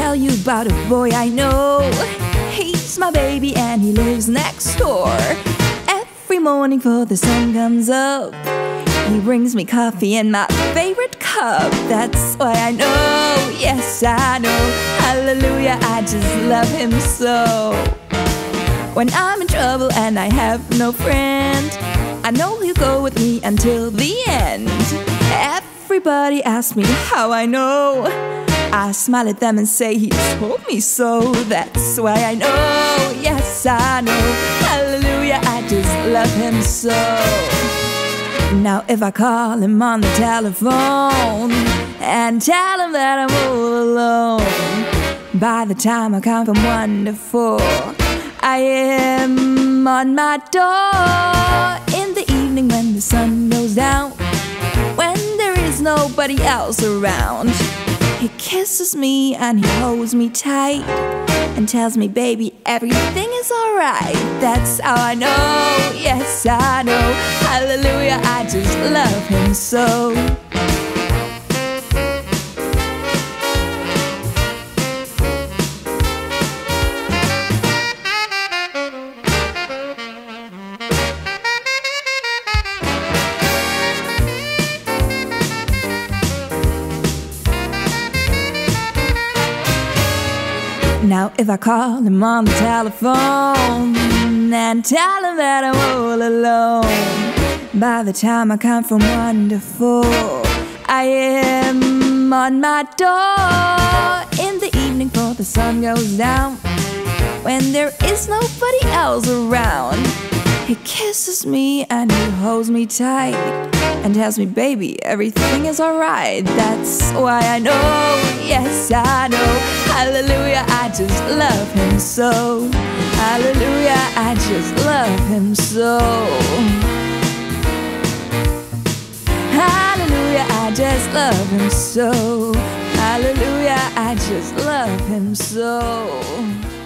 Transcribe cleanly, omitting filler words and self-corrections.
tell you about a boy I know. He's my baby and he lives next door. Every morning before the sun comes up, he brings me coffee in my favorite cup. That's why I know, yes I know, hallelujah, I just love him so. When I'm in trouble and I have no friend, I know he'll go with me until the end. Everybody asks me how I know. I smile at them and say he told me so. That's why I know, yes I know, hallelujah, I just love him so. Now if I call him on the telephone and tell him that I'm all alone, by the time I count from 1 to 4, I am on my door. In the evening when the sun goes down, when there is nobody else around, he kisses me and he holds me tight and tells me, baby, everything is alright. That's how I know, yes I know, hallelujah, I just love him so. Now if I call him on the telephone and tell him that I'm all alone, by the time I count from 1 to 4, I am on my door. In the evening before the sun goes down, when there is nobody else around, he kisses me and he holds me tight and tells me, baby, everything is alright. That's why I know, yes I know, hallelujah, I just love him so. Hallelujah, I just love him so. Hallelujah, I just love him so. Hallelujah, I just love him so.